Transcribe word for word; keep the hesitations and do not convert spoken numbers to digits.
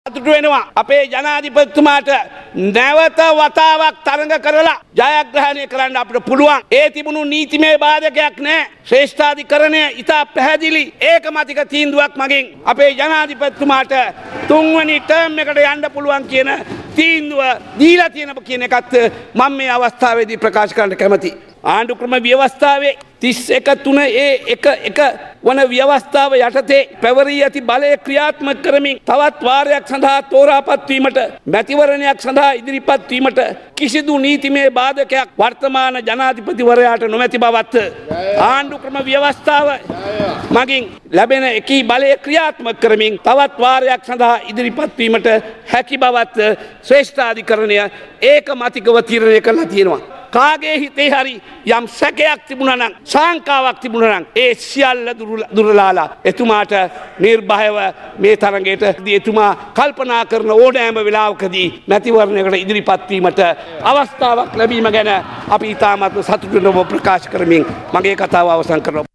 අතුට වෙනවා අපේ ජනාධිපතිතුමාට නැවත වතාවක් තරඟ කරලා ජයග්‍රහණය කරන්න අපිට පුළුවන්. ඒ තිබුණු නීතිමය බාධකයක් නැහැ. ශ්‍රේෂ්ඨාධිකරණය ඉතා පැහැදිලි ඒකමතික තීන්දුවක් මගින් අපේ ජනාධිපතිතුමාට තුන්වෙනි ටර්ම් එකට යන්න පුළුවන් කියන තීන්දුව දීලා තියෙන කියන එකත් මම මේ අවස්ථාවේදී ප්‍රකාශ කරන්න කැමතියි. ආණ්ඩු ක්‍රම ව්‍යවස්ථාවේ තිස් එක තුන ඒ එක එක වන ව්‍යවස්ථාව යටතේ පැවරී ඇති බලය ක්‍රියාත්මක කරමින් තවත් වාරයක් සඳහා තෝරාපත් වීමට මැතිවරණයක් සඳහා ඉදිරිපත් වීමට කිසිදු නීතිමය බාධකයක් වර්තමාන ජනාධිපතිවරයාට නොමැති බවත් ආණ්ඩු ක්‍රම ව්‍යවස්ථාව මගින් ලැබෙන එකී බලය ක්‍රියාත්මක කරමින් තවත් වාරයක් සඳහා ඉදිරිපත් වීමට හැකි බවත් ශ්‍රේෂ්ඨාධිකරණය ඒකමතිකව තීරණය කරලා තියෙනවා. කාගේ හිතේ හරි යම් සැකයක් තිබුණා නම් සංකාවක් තිබුණා නම් ඒ සියල්ල දුරලාලා එතුමාට නිර්භයව මේ තරඟයට එතුමා කල්පනා කරන ඕනෑම වෙලාවකදී මැතිවරණයකට ඉදිරිපත් වීමට අවස්ථාවක් ලැබීම ගැන අපි ඉතාමත් සතුටුව ප්‍රකාශ කරමින් මගේ කතාව අවසන් කරනවා.